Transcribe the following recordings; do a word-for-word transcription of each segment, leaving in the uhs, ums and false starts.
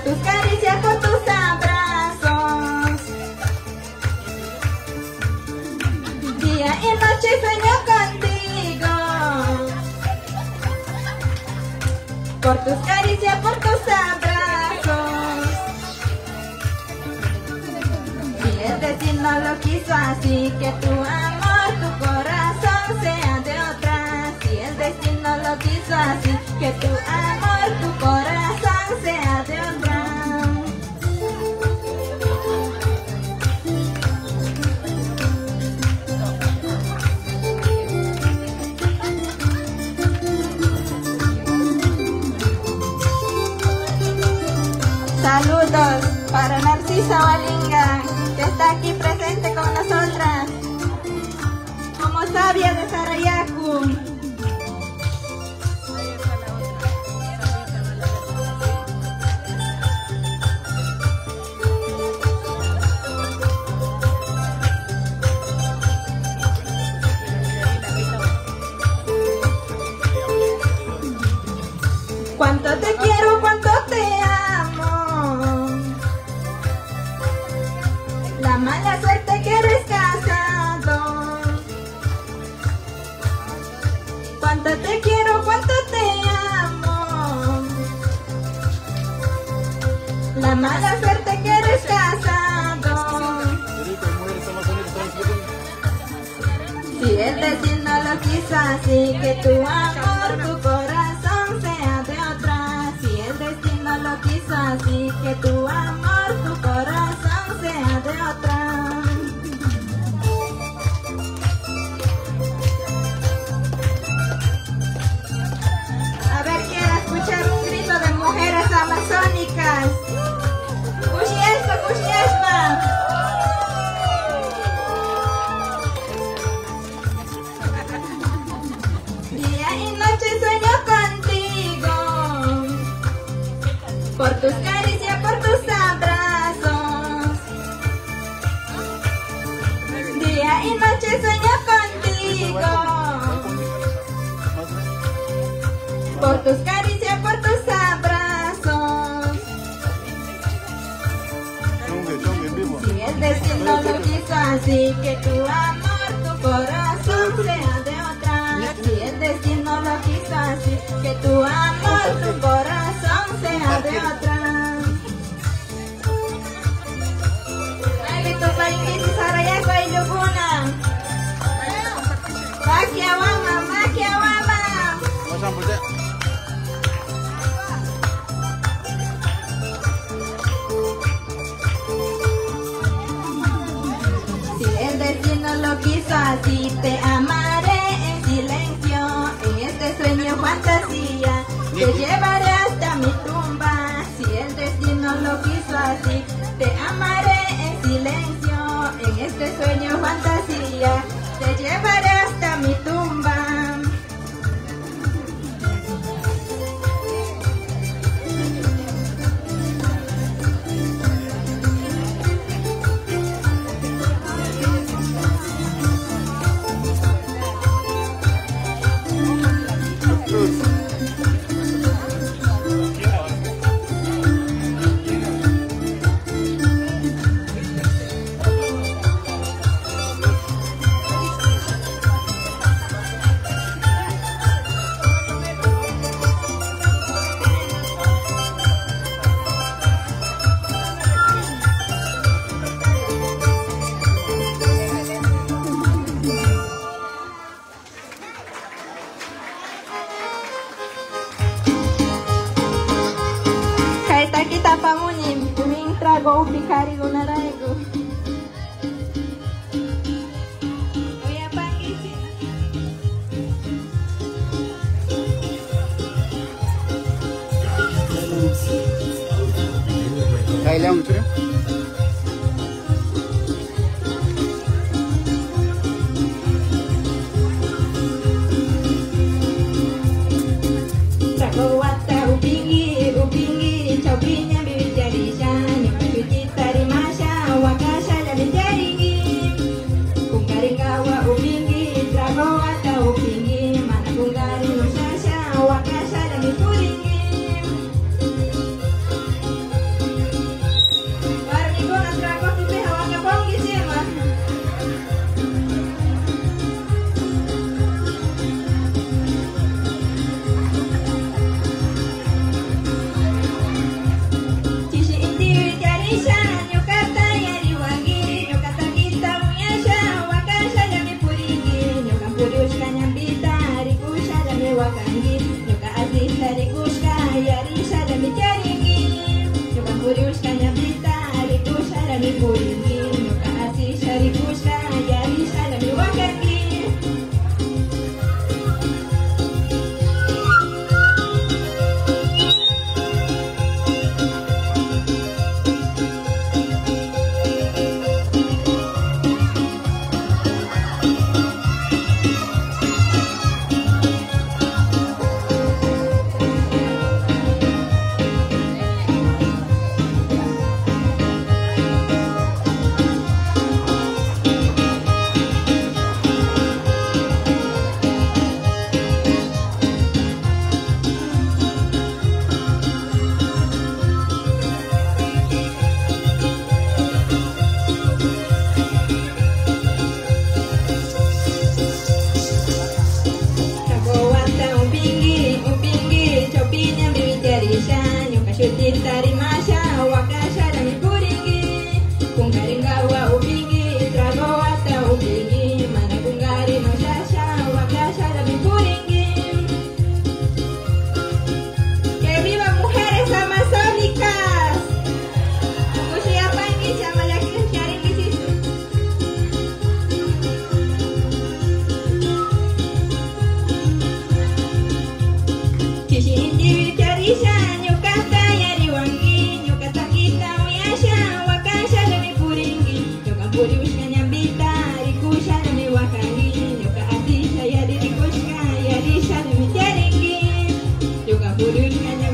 tus caricias, por tus abrazos. Día y noche sueño contigo. Por tus caricias, por tus abrazos. Si el destino lo quiso así, que tu amor, tu corazón sea de otra. Si el destino lo quiso así, que tu amor, tu corazón sea de otra. Saludos para Narcisa Walinga, que está aquí presente con nosotras, como sabia de Sarayaku. Cuánto te quiero, cuánto te amo. La mala suerte que eres casado. Cuánto te quiero, cuánto te amo. La mala suerte que eres casado. Si el destino lo quiso así, que tu amor, tu corazón sea de otra. Si el destino lo quiso así, que tu amor, tu corazón sea de otra. A ver, quiero escuchar un grito de mujeres amazónicas. ¡Cuchiesma, cuchiesma! Día y noche sueño contigo. Por tus caricias, por tus abrazos. Día y noche sueño contigo. Por tus caricias, por tus abrazos. Si el destino lo quiso así, que tu amor, tu corazón sea de otra. Si el destino lo quiso así, que tu amor, tu corazón sea de otra. Ay, tu país, Sarayaku y Luguna. Makia wama, makia wama. Si el destino lo quiso así, te amaré en silencio. En este sueño fantasía, te llevaré hasta mi tumba. Si el destino lo quiso así, te amaré en silencio. En este sueño fantasía, te llevaré hasta mi tumba. Kita pamunim, tuming trago ubikari gunaraigo. Oya pangisi. Kailan mo Trago wata ubingi, ubingi, chaupinya bibit jadi shani, bibit tari masha, wakasha jadi jaringi. Kungari kawa ubingi, trago wata ubingi, mana kungari no shasha, wakasha jadi puringi.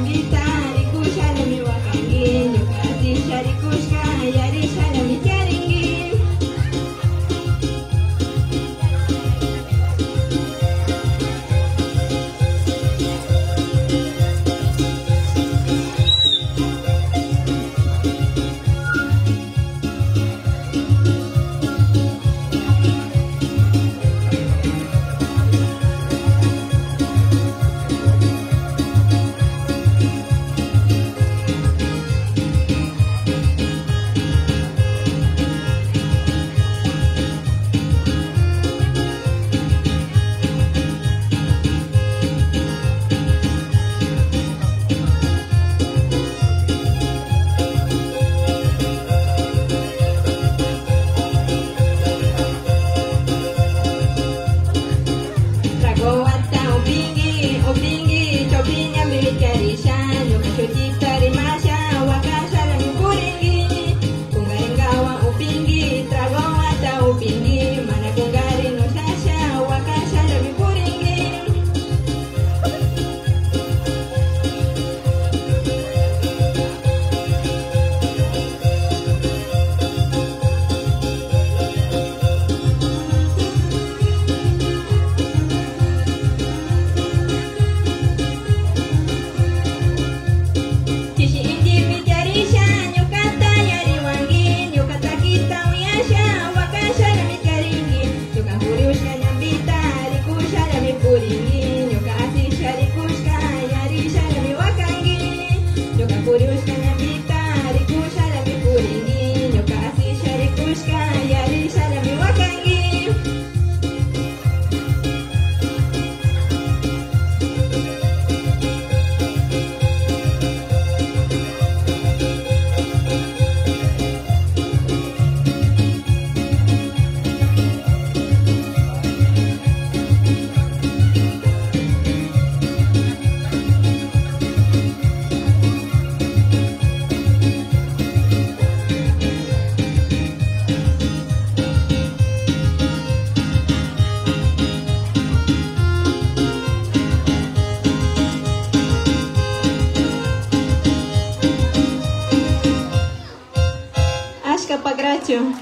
nyambita rikusha na miwakangi nyukasisha rikushka yarisha na micharingi. Погратию.